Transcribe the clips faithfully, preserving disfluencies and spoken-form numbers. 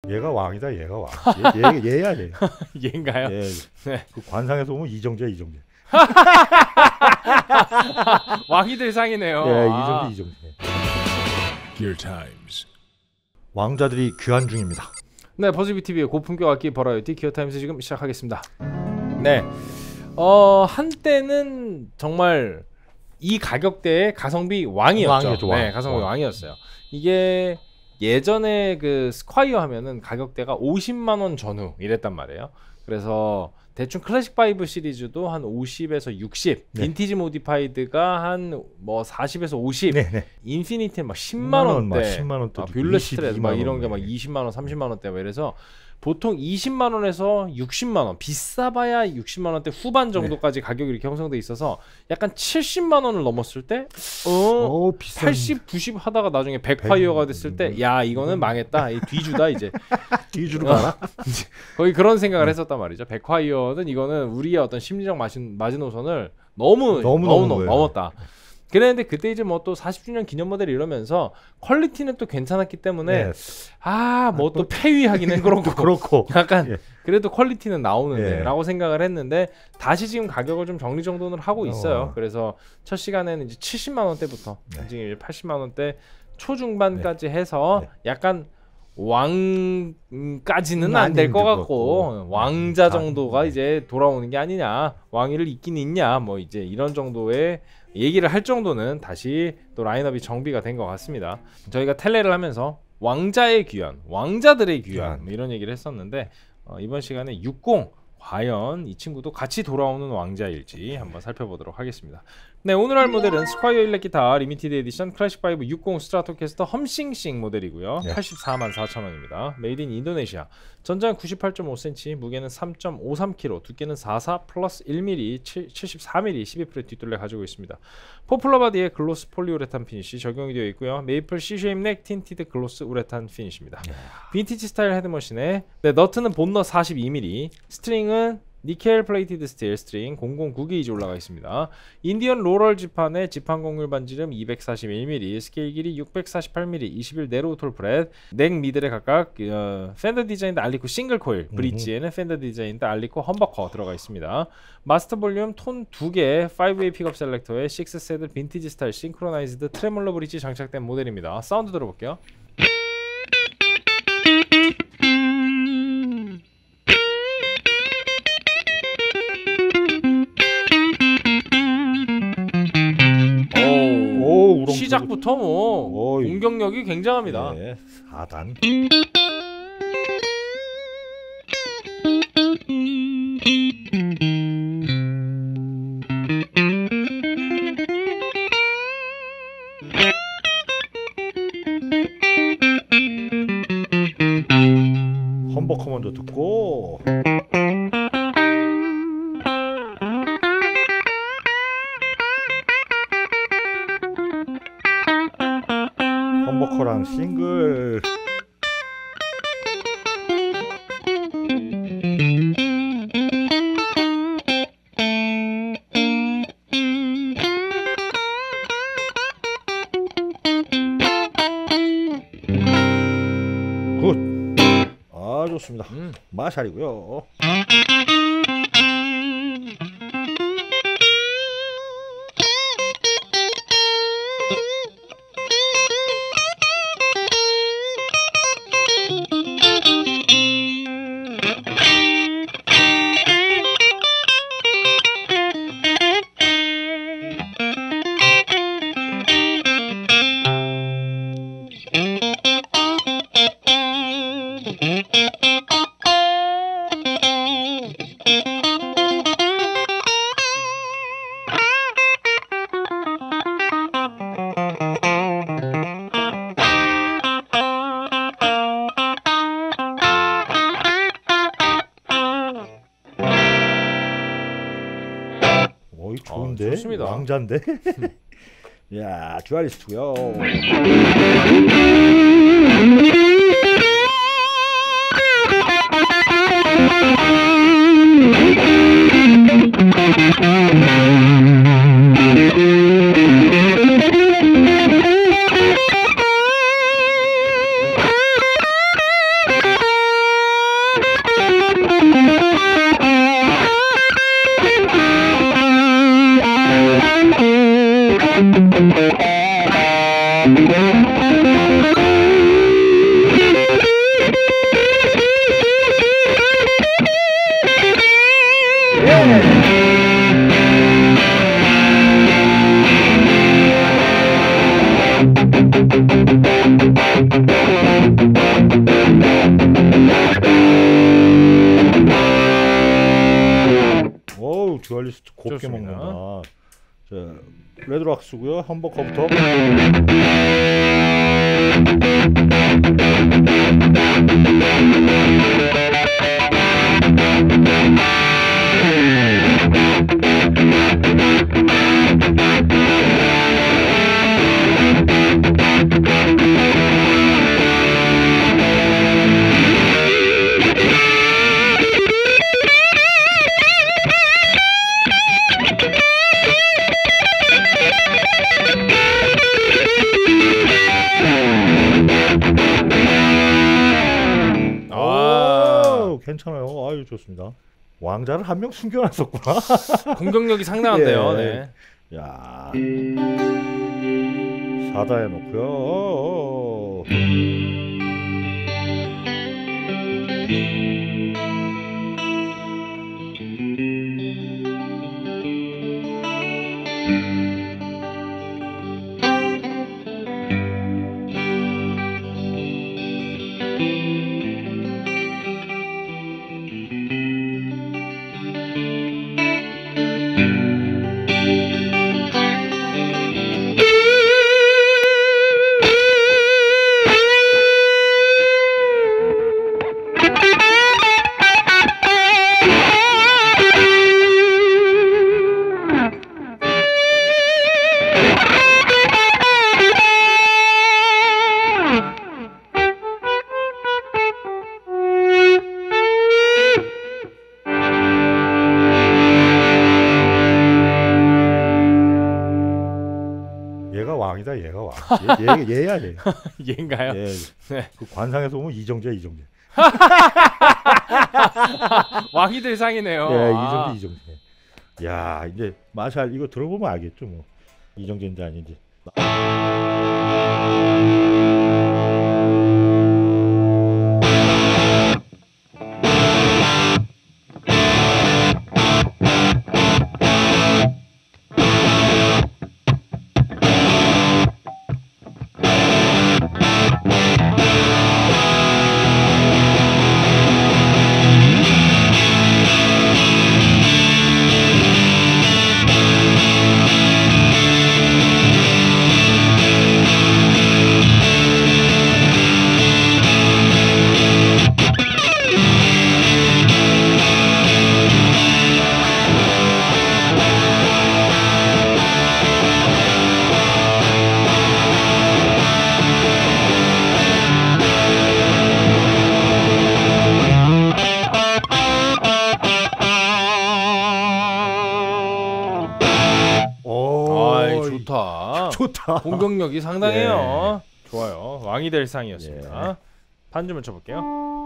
얘가 왕이다. 얘가 왕. 얘, 얘, 얘야 얘. 얘인가요? 얘. 네. 그 관상에서 보면 이정재 이정재. 왕이들 상이네요. 예, 아. 이정재 이정재. Gear Times. 왕자들이 귀환 중입니다. 네, 버즈비티비의 고품격 악기 버라이어티 기어타임스 지금 시작하겠습니다. 네, 어 한때는 정말 이 가격대의 가성비 왕이었죠. 왕이었죠, 왕. 네, 가성비 왕. 왕이었어요. 이게 예전에 그 스콰이어 하면은 가격대가 오십만 원 전후 이랬단 말이에요. 그래서 대충 클래식 파이브 시리즈도 한 오십에서 육십, 네. 빈티지 모디파이드가 한 뭐 사십에서 오십, 네, 네. 인피니티는 막 십만 원대, 막 십만 원대, 아, 뷰러 스트레스 막 이런 게 막 이십만 원, 삼십만 원대 막 이래서 보통 이십만 원에서 육십만 원, 비싸봐야 육십만 원대 후반 정도까지 네. 가격이 이렇게 형성돼 있어서 약간 칠십만 원을 넘었을 때 어, 오, 비싼... 팔십, 구십 하다가 나중에 백파이어가 됐을 때 야 이거는 망했다, 이 뒤주다 이제 뒤주로 가나? 거의 그런 생각을 했었단 말이죠. 백파이어는 이거는 우리의 어떤 심리적 마진, 마지노선을 너무 너무, 너무 넘, 넘었다. 그랬는데 그때 이제 뭐 또 사십 주년 기념 모델 이러면서 퀄리티는 또 괜찮았기 때문에 네. 아 뭐 또 폐위하기는 그렇고 그렇고 약간 예. 그래도 퀄리티는 나오는데 예. 라고 생각을 했는데 다시 지금 가격을 좀 정리정돈을 하고 있어요. 어. 그래서 첫 시간에는 이제 칠십만 원대부터 네. 지금 팔십만 원대 초중반까지 네. 해서 네. 약간 왕까지는 안 될 것 같고 왕자 정도가 이제 돌아오는 게 아니냐, 왕위를 있긴 있냐, 뭐 이제 이런 정도의 얘기를 할 정도는 다시 또 라인업이 정비가 된 것 같습니다. 저희가 텔레를 하면서 왕자의 귀환, 왕자들의 귀환 뭐 이런 얘기를 했었는데 어, 이번 시간에 육십 과연 이 친구도 같이 돌아오는 왕자일지 한번 살펴보도록 하겠습니다. 네, 오늘 할 모델은 스콰이어 일렉 기타 리미티드 에디션 클래식 파이브 육십 스트라토캐스터 험싱싱 모델이고요. 네. 팔십사만 사천 원입니다. 메이드 인 인도네시아. 전장 구십팔 점 오 센티미터, 무게는 삼 점 오삼 킬로그램, 두께는 사십사 플러스 일 밀리미터, 칠십사 밀리미터 십이 프렛 뒷둘레 가지고 있습니다. 포플러 바디에 글로스 폴리우레탄 피니시 적용이 되어 있고요. 메이플 C쉐입 넥 틴티드 글로스 우레탄 피니시입니다. 네. 빈티지 스타일 헤드머신에 네, 너트는 본너 사십이 밀리미터, 스트링은 니켈 플레이티드 스틸 스트링 공공구 게이지 올라가 있습니다. 인디언 로럴 지판에 지판 곡률 반지름 이백사십일 밀리미터, 스케일 길이 육백사십팔 밀리미터, 이십일 네로 톨 프렛, 넥 미들에 각각 어, 팬더 디자인드 알리코 싱글 코일, 브릿지에는 팬더 디자인드 알리코 험버커 들어가 있습니다. 마스터 볼륨 톤 두 개, 파이브 웨이 픽업 셀렉터에 육 세드 빈티지 스타일 싱크로나이즈드 트레몰로 브릿지 장착된 모델입니다. 사운드 들어볼게요. 오, 시작부터 뭐 오이. 공격력이 굉장합니다. 네, 사 단. 험버커 먼저 듣고 험버커랑 싱글 굿. 아 좋습니다. 음. 마샬이고요. 어이 좋은데? 어, 좋습니다. 왕자인데? 야, 듀얼리스트고요. 듀얼리스트 곱게 좋습니다. 먹는다. 자, 레드락스고요. 험버커부터. 오, 괜찮아요. 아유 좋습니다. 왕자를 한 명 숨겨놨었구나. 공격력이 상당한데요. 예. 네. 야, 사다해 놓고요. 얘가 왕이다. 얘가 왕. 얘, 얘, 얘야 얘. 얘인가요? 예. 네. 그 관상에서 보면 이정재 이정재. 왕이들 상이네요. 예, 아. 이정재 이정재. 야, 이제 마샬 이거 들어보면 알겠죠, 뭐. 이정재인지 아닌지. 좋다. 좋다. 공격력이 상당해요. 예. 좋아요. 왕이 될 상이었습니다. 예. 반주문 쳐볼게요.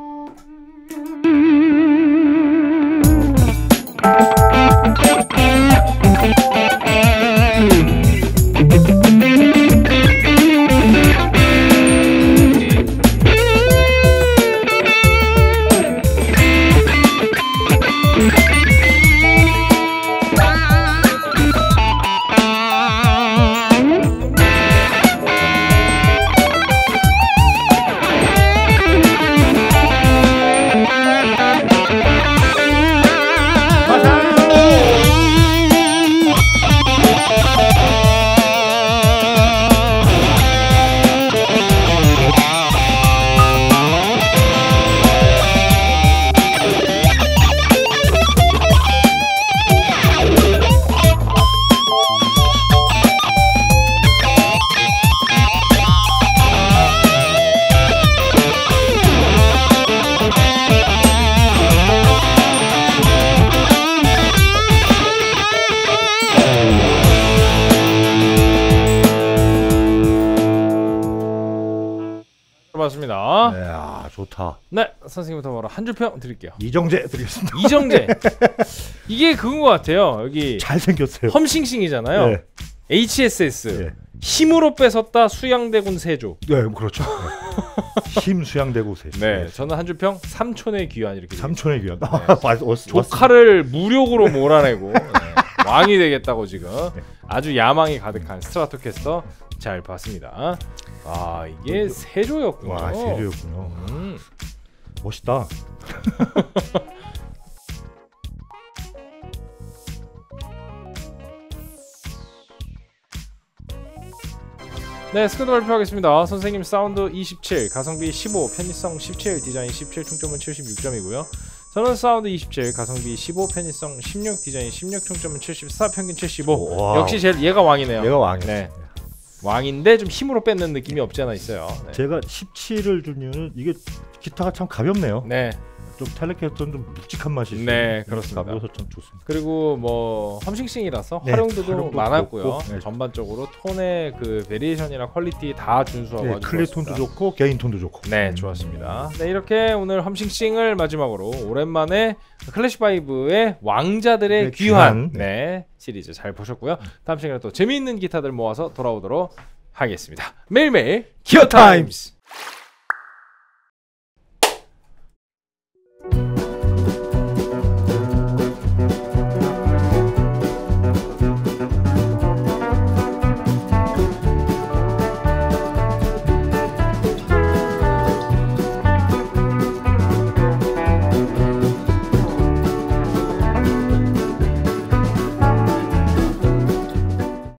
맞습니다. 네, 아, 좋다. 네, 선생님부터 바로 한 줄평 드릴게요. 이정재 드리겠습니다. 이정재. 이게 그건 것 같아요. 여기 잘생겼어요. 험싱싱이잖아요. 네. 에이치에스에스. 네. 힘으로 뺏었다 수양대군 세조. 네, 그렇죠. 네. 힘 수양대구 세조. 네, 저는 한 줄평 삼촌의 귀환 이렇게. 삼촌의 귀환. 네. 조카를 무력으로 몰아내고 네. 왕이 되겠다고 지금 아주 야망이 가득한 스트라토캐스터 잘 봤습니다. 아, 이게 세조였군요. 와, 세조였군요. 음. 멋있다. 네, 스쿼드 발표하겠습니다. 선생님 사운드 이십칠, 가성비 십오, 편의성 십칠, 디자인 십칠, 총점은 칠십육 점이고요. 저는 사운드 이십칠, 가성비 십오, 편의성 십육, 디자인 십육, 총점은 칠십사, 평균 칠십오. 와우. 역시 제일 얘가 왕이네요. 얘가 왕이에요. 네. 왕인데 좀 힘으로 뺏는 느낌이 없지 않아 있어요. 네. 제가 십칠을 준 이유는 이게 기타가 참 가볍네요. 네. 좀 텔레캐스터는 좀 묵직한 맛이 있어요. 네, 그렇습니다. 가벼워서 참 좋습니다. 그리고 뭐 험싱싱이라서 네, 활용도도 활용도도 많았고요. 높고, 네. 전반적으로 톤의 그 베리에이션이나 퀄리티 다 준수하고 네, 아주 클리 좋았습니다. 톤도 좋고 게인 톤도 좋고. 네, 좋았습니다. 네, 이렇게 오늘 험싱싱을 마지막으로 오랜만에 클래식 파이브의 왕자들의 네, 귀환 귀환. 네, 시리즈 잘 보셨고요. 다음 시간에 또 재미있는 기타들 모아서 돌아오도록 하겠습니다. 매일매일 기어 타임스.